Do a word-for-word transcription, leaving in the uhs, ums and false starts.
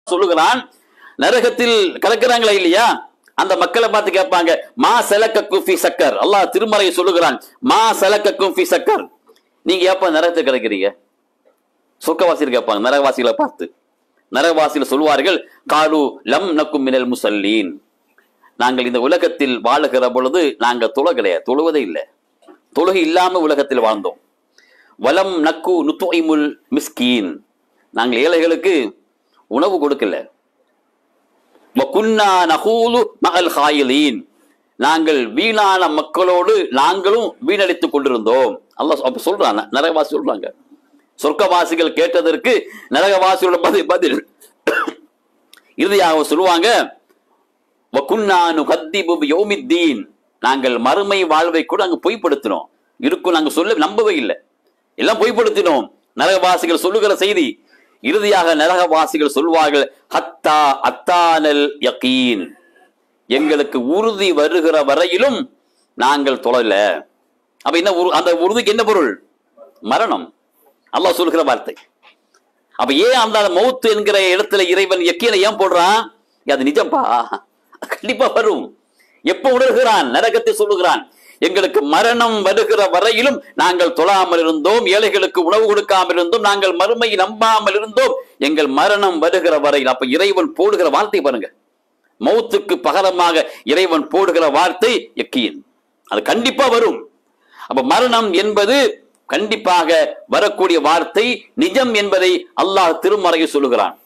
சொல்லுகிறான், நரகத்தில் கலக்கிறாங்களா இல்லையா, அந்த மக்களை பார்த்து கேட்பாங்க, மா சலக்கக்கும் ஃபீ சக்கர். அல்லாஹ் திருமறை சொல்லுகிறான், மா சலக்கக்கும் ஃபீ சக்கர். நீங்க எப்ப நரகத்தை கிடைக்கிறீங்க? சொர்க்கவாசிகள் கேட்பாங்க நரகவாசிகளை பார்த்து. நரகவாசிகள் சொல்வார்கள், காலு லம் நக்கும் மினல் முசல்லீன். நாங்கள் இந்த உலகத்தில் வாழுகிற பொழுது நாங்கள் தொழுகையா தொழுவதே இல்லை, தொழுகை இல்லாம உலகத்தில் வாழ்ந்தோம். வலம் நக்கு நுத்துஇமுல் மிஸ்கீன். நாங்கள் ஏழைகளுக்கு உணவு கொடுக்கல. வகுன்னா நகூலு மஅல் காயிலீன். நாங்கள் வீணான மக்களோடு நாங்களும் வீணடித்துக் கொண்டிருந்தோம். அல்லாஹ் அப்ப சொல்றான், நரகவாசி சொல்றாங்க. சொர்க்கவாசிகள் கேட்டதற்கு நரகவாசியோட பதில் பதில் இறுதியாக சொல்லுவாங்க, வகுன்னா நுகத்திபு பியௌமித்தீன். நாங்கள் மறுமை வாழ்வை கூட அங்கு பொய்ப்படுத்தினோம். இருக்கும் நாங்கள் சொல்ல நம்பவே இல்லை, எல்லாம் பொய்ப்படுத்தினோம். நரகவாசிகள் சொல்லுகிற செய்தி. இறுதியாக நரகவாசிகள் சொல்வார்கள், ஹத்தா அத்தானல் யகீன். எங்களுக்கு உறுதி வருகிற வரையிலும் நாங்கள் தொழல. அப்ப என்ன, அந்த உறுதிக்கு என்ன பொருள்? மரணம். அல்லாஹ் சொல்லுகிற வார்த்தை. அப்ப ஏன் அந்த மௌத் என்கிற இடத்துல இறைவன் யக்கீனை ஏன் போடுறான்? அது நிஜம்பா, கண்டிப்பா வரும். எப்ப உணர்கிறான்? நரகத்தை சொல்லுகிறான், எங்களுக்கு மரணம் வருகிற வரையிலும் நாங்கள் தொழாமல் இருந்தோம், ஏழைகளுக்கு உணவு கொடுக்காமல் இருந்தோம், நாங்கள் மறுமையை நம்பாமல் இருந்தோம், எங்கள் மரணம் வருகிற வரையில். அப்ப இறைவன் போடுகிற வார்த்தை பாருங்க, மௌத்துக்கு பகரமாக இறைவன் போடுகிற வார்த்தை யக்கீன். அது கண்டிப்பா வரும். அப்ப மரணம் என்பது கண்டிப்பாக வரக்கூடிய வார்த்தை, நிஜம் என்பதை அல்லாஹ் திருமறையில் சொல்லுகிறான்.